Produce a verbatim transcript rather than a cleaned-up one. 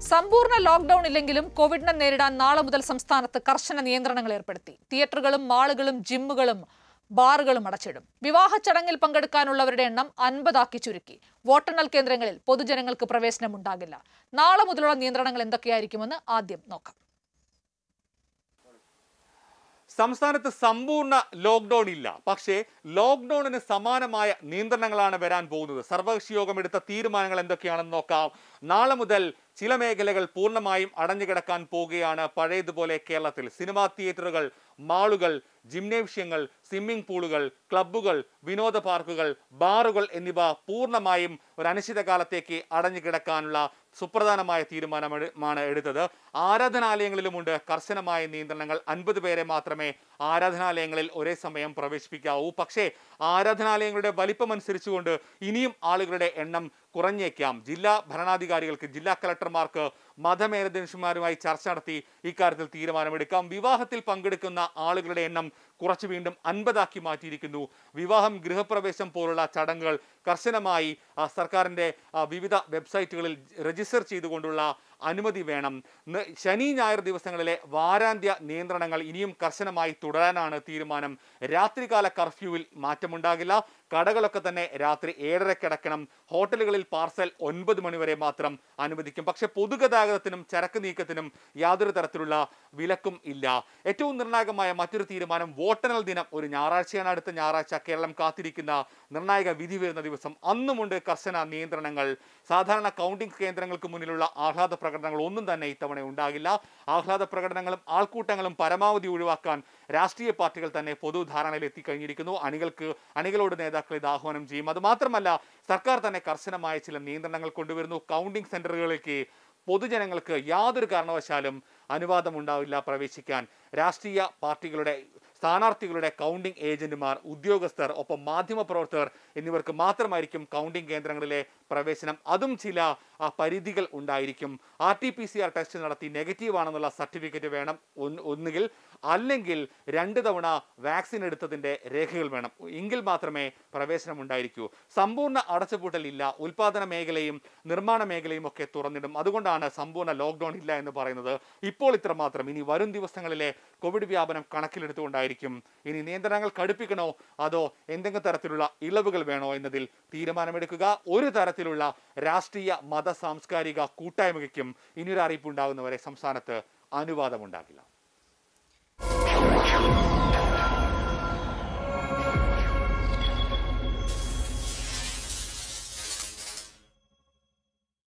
സമ്പൂർണ്ണ ലോക്ക്ഡൌൺ ഇല്ലെങ്കിലും കോവിഡിനെ നേരിടാൻ നാളെ മുതൽ സംസ്ഥാനത്ത് കർശന നിയന്ത്രണങ്ങൾ ഏർപ്പെടുത്തി. തിയേറ്ററുകളും മാളുകളും ജിമ്മുകളും ബാറുകളും അടച്ചിടും. വിവാഹ ചടങ്ങിൽ പങ്കെടുക്കാനുള്ളവരുടെ എണ്ണം അൻപതാക്കി ചുരുക്കി. വോട്ടെണ്ണൽ കേന്ദ്രങ്ങളിൽ പൊതുജനങ്ങൾക്ക് പ്രവേശനം ഉണ്ടാകില്ല. നാളെ മുതലുള്ള നിയന്ത്രണങ്ങൾ എന്തൊക്കെയായിരിക്കുമെന്ന് ആദ്യം നോക്കാം. സംസ്ഥാനത്ത് സമ്പൂർണ്ണ ലോക്ക്ഡൌൺ ഇല്ല, പക്ഷേ ലോക്ക്ഡൌണിന് സമാനമായ നിയന്ത്രണങ്ങളാണ് വരാൻ പോകുന്നത്. സർവകക്ഷി യോഗം എടുത്ത തീരുമാനങ്ങൾ എന്തൊക്കെയാണെന്ന് നോക്കാം. നാളെ മുതൽ ചില മേഖലകൾ പൂർണ്ണമായും അടഞ്ഞുകിടക്കാൻ പോവുകയാണ്. പഴയതുപോലെ കേരളത്തിൽ സിനിമാ തിയേറ്ററുകൾ, മാളുകൾ, ജിംനേഷ്യങ്ങൾ, സ്വിമ്മിംഗ് പൂളുകൾ, ക്ലബ്ബുകൾ, വിനോദ പാർക്കുകൾ, ബാറുകൾ എന്നിവ പൂർണ്ണമായും ഒരു അനിശ്ചിതകാലത്തേക്ക് അടഞ്ഞുകിടക്കാനുള്ള സുപ്രധാനമായ തീരുമാനമാണ് എടുത്തത്. ആരാധനാലയങ്ങളിലുമുണ്ട് കർശനമായ നിയന്ത്രണങ്ങൾ. അൻപത് പേരെ മാത്രമേ ആരാധനാലയങ്ങളിൽ ഒരേ സമയം പ്രവേശിപ്പിക്കാവൂ. പക്ഷേ ആരാധനാലയങ്ങളുടെ വലിപ്പം അനുസരിച്ചുകൊണ്ട് ഇനിയും ആളുകളുടെ എണ്ണം കുറഞ്ഞേക്കാം. ജില്ലാ ഭരണാധികാരികൾക്ക്, ജില്ലാ കളക്ടർമാർക്ക് മതമേലധ്യക്ഷന്മാരുമായി ചർച്ച നടത്തി ഇക്കാര്യത്തിൽ തീരുമാനമെടുക്കാം. വിവാഹത്തിൽ പങ്കെടുക്കുന്ന ആളുകളുടെ എണ്ണം കുറച്ച് വീണ്ടും അൻപതാക്കി മാറ്റിയിരിക്കുന്നു. വിവാഹം, ഗൃഹപ്രവേശം പോലുള്ള ചടങ്ങുകൾ കർശനമായി സർക്കാരിൻ്റെ വിവിധ വെബ്സൈറ്റുകളിൽ രജിസ്റ്റർ ചെയ്തുകൊണ്ടുള്ള അനുമതി വേണം. ശനി ഞായർ ദിവസങ്ങളിലെ വാരാന്ത്യ നിയന്ത്രണങ്ങൾ ഇനിയും കർശനമായി തുടരാനാണ് തീരുമാനം. രാത്രികാല കർഫ്യൂവിൽ മാറ്റമുണ്ടാകില്ല. കടകളൊക്കെ തന്നെ രാത്രി ഏഴരയ്ക്ക് അടയ്ക്കണം. ഹോട്ടലുകളിൽ പാർസൽ ഒൻപത് മണിവരെ മാത്രം അനുവദിക്കും. പക്ഷെ പൊതുഗതാഗതത്തിനും ചരക്ക് നീക്കത്തിനും യാതൊരു തരത്തിലുള്ള വിലക്കും ഇല്ല. ഏറ്റവും നിർണായകമായ മറ്റൊരു തീരുമാനം, വോട്ടെണ്ണൽ ദിനം ഒരു ഞായറാഴ്ചയാണ്. അടുത്ത ഞായറാഴ്ച കേരളം കാത്തിരിക്കുന്ന നിർണായക വിധി വരുന്ന ദിവസം. അന്നുമുണ്ട് കർശന നിയന്ത്രണങ്ങൾ. സാധാരണ കൗണ്ടിംഗ് കേന്ദ്രങ്ങൾക്ക് മുന്നിലുള്ള ആഹ്ലാദ പ്രകടനങ്ങൾ ഒന്നും തന്നെ ഇത്തവണ ഉണ്ടാകില്ല. ആഹ്ലാദ പ്രകടനങ്ങളും ആൾക്കൂട്ടങ്ങളും പരമാവധി ഒഴിവാക്കാൻ രാഷ്ട്രീയ പാർട്ടികൾ തന്നെ പൊതുധാരണയിൽ എത്തിക്കഴിഞ്ഞിരിക്കുന്നു. അണികൾക്ക് അണികളോട് നേതാക്കൾ ഇത് ആഹ്വാനം ചെയ്യും. അതുമാത്രമല്ല, സർക്കാർ തന്നെ കർശനമായ ചില നിയന്ത്രണങ്ങൾ കൊണ്ടുവരുന്നു. കൗണ്ടിംഗ് സെന്ററുകളിലേക്ക് പൊതുജനങ്ങൾക്ക് യാതൊരു കാരണവശാലും അനുവാദം ഉണ്ടാവില്ല പ്രവേശിക്കാൻ. രാഷ്ട്രീയ പാർട്ടികളുടെ സ്ഥാനാർത്ഥികളുടെ കൗണ്ടിംഗ് ഏജന്റുമാർ, ഉദ്യോഗസ്ഥർ, ഒപ്പം മാധ്യമപ്രവർത്തകർ എന്നിവർക്ക് മാത്രമായിരിക്കും കൗണ്ടിംഗ് കേന്ദ്രങ്ങളിലെ പ്രവേശനം. അതും ചില പരിധികൾ ഉണ്ടായിരിക്കും. R T P C R test നടത്തി നെഗറ്റീവ് ആണെന്നുള്ള സർട്ടിഫിക്കറ്റ് വേണം ഒന്നുകിൽ, അല്ലെങ്കിൽ രണ്ട് തവണ വാക്സിൻ എടുത്തതിൻ്റെ രേഖകൾ വേണം. എങ്കിൽ മാത്രമേ പ്രവേശനം ഉണ്ടായിരിക്കൂ. സമ്പൂർണ്ണ അടച്ചുപൂട്ടൽ ഇല്ല. ഉൽപാദന മേഖലയും നിർമ്മാണ മേഖലയും ഒക്കെ തുറന്നിടും. അതുകൊണ്ടാണ് സമ്പൂർണ്ണ ലോക്ക്ഡൌൺ ഇല്ല എന്ന് പറയുന്നത്. ഇപ്പോൾ ഇത്രമാത്രം. ഇനി വരും ദിവസങ്ങളിലെ കോവിഡ് വ്യാപനം കണക്കിലെടുത്തുകൊണ്ടായിരിക്കും ഇനി നിയന്ത്രണങ്ങൾ കടുപ്പിക്കണോ അതോ എന്തെങ്കിലും തരത്തിലുള്ള ഇളവുകൾ വേണോ എന്നതിൽ തീരുമാനമെടുക്കുക. ഒരു തരത്തിലുള്ള രാഷ്ട്രീയ മത സാംസ്കാരിക കൂട്ടായ്മയ്ക്കും ഇനിയൊരു അറിയിപ്പ് ഉണ്ടാകുന്നവരെ സംസ്ഥാനത്ത് അനുവാദമുണ്ടാകില്ല.